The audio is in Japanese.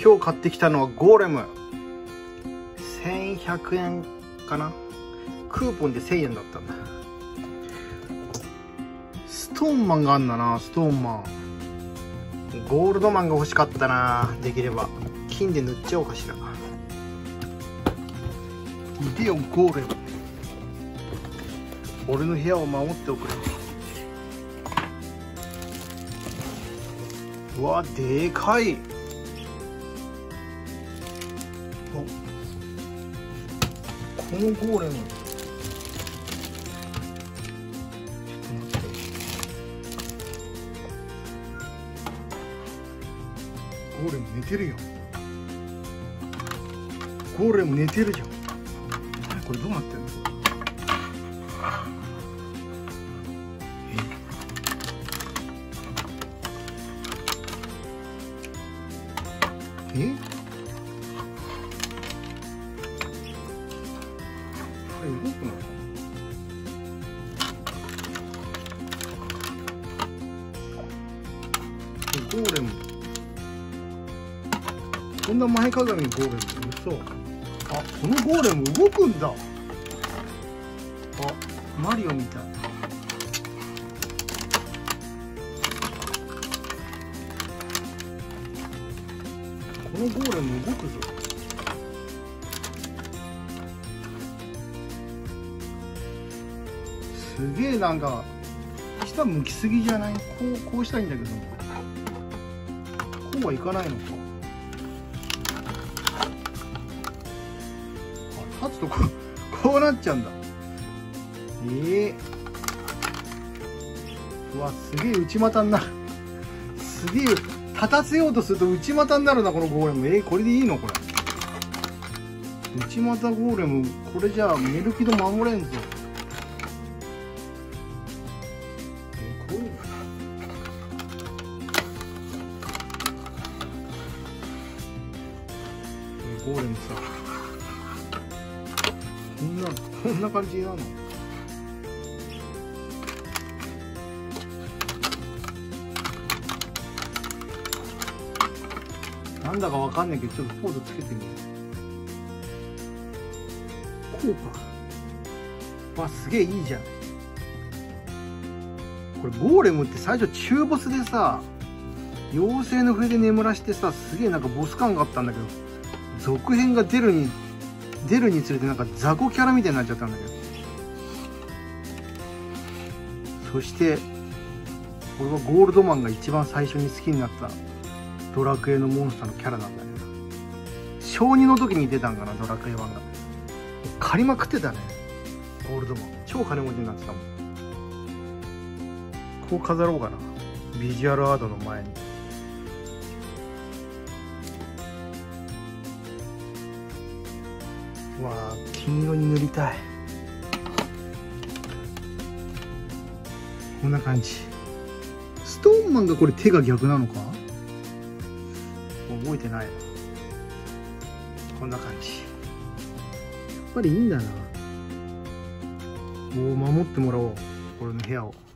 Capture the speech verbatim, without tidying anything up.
今日買ってきたのはゴーレムせんひゃくえんかな。クーポンでせんえんだったんだ。ストーンマンがあんだな。ストーンマンゴールドマンが欲しかったな。できれば金で塗っちゃおうかしら。いでよゴーレム、俺の部屋を守っておくれ。うわでかい。このゴーレム、ちょっと待って、ゴーレム寝てるよ。ゴーレム寝てるじゃん。これどうなってんの？ええ、これ動くの？ゴーレム、こんな前かがみにゴーレム、嘘。あ、このゴーレム動くんだ。あ、マリオみたい。このゴーレム動くぞ。すげえ、なんか下向きすぎじゃない？こうこうしたいんだけど、こうはいかないのか。あ、立つとこうこうなっちゃうんだ。ええー、うわ、すげえ内股になる。すげえ立たせようとすると内股になるな、このゴーレム。えー、これでいいのこれ。内股ゴーレム、これじゃあメルキド守れんぞ。えー、こういうのゴーレムさ、こんなこんな感じなの。なんだかわかんないけど、ちょっとポーズつけてみる。こうか。わ、すげえいいじゃん。これゴーレムって最初中ボスでさ、妖精の笛で眠らしてさ、すげえなんかボス感があったんだけど、続編が出るに出るにつれてなんか雑魚キャラみたいになっちゃったんだけど。そして俺はゴールドマンが一番最初に好きになったドラクエのモンスターのキャラなんだよな。小にの時に出たんかな、ドラクエワンが。借りまくってたね、ゴールドマン。超金持ちになってたもん。こう飾ろうかな、ビジュアルアートの前に。うわあ、金色に塗りたい。こんな感じ。ストーンマンがこれ手が逆なのか、覚えてないな。こんな感じ。やっぱりいいんだな。もう守ってもらおう、俺の部屋を。